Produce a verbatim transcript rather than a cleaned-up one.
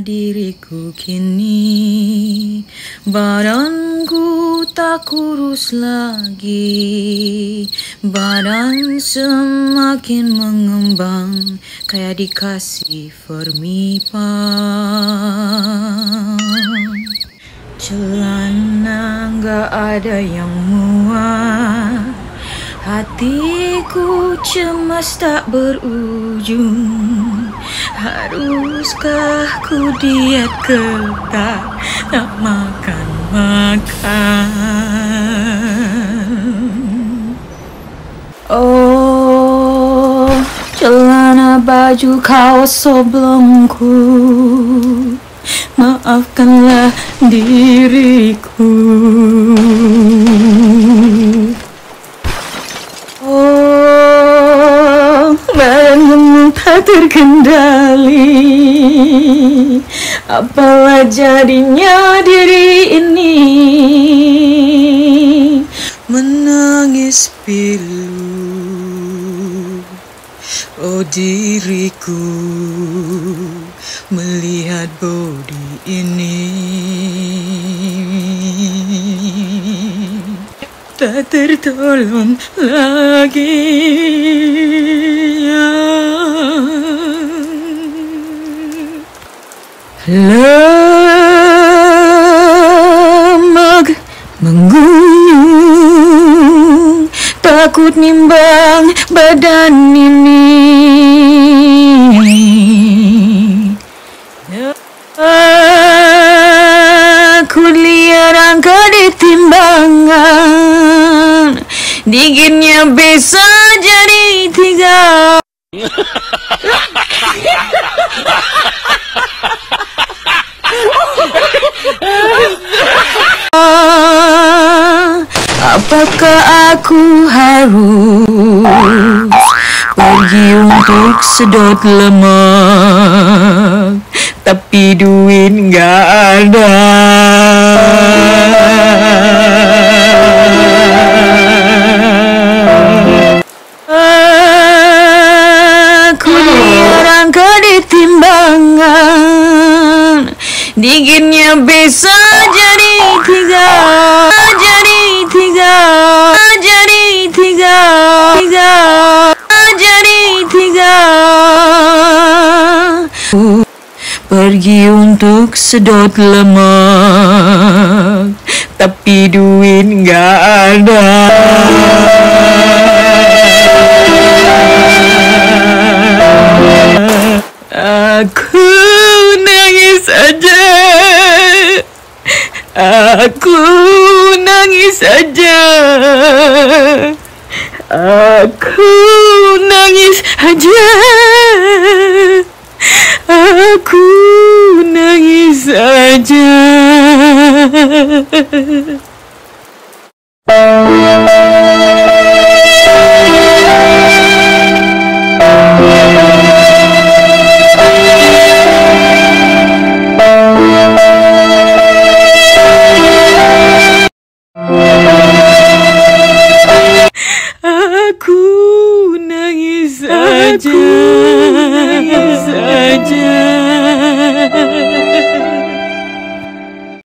diriku kini, badanku tak kurus lagi, badan semakin mengembang, kayak dikasih vermipan. Celana gak ada yang muat, hatiku cemas tak berujung. Haruskah ku diet ketat, tak makan-makan? Oh, celana baju kaos oblongku, maafkanlah diriku. Oh, badanmu tak terkendali, apalah jadinya diri ini? Menangis pilu, oh diriku, melihat body ini tak tertolong lagi. Lemak menggunung, takut nimbang badan ini. Aku lihat angka di timbangan, dinginnya bisa jadi tiga. Apakah aku harus pergi untuk sedot lemak, tapi duit gak ada? Aku lihat angka di timbangan, dinginnya bisa jadi tiga, jadi tiga, jadi tiga, tiga, jadi tiga. Pergi untuk sedot lemak, tapi duit gak ada. Aku nangis saja, aku nangis saja, aku nangis saja, aku nangis saja.